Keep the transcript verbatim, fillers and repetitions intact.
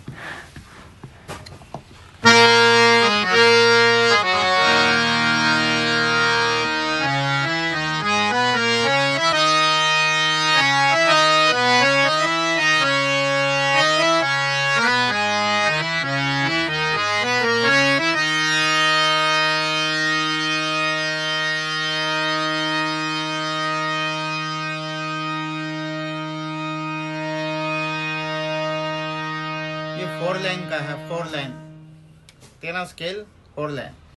ये four line का है, फोर लाइन, तेरह स्केल फोर लाइन।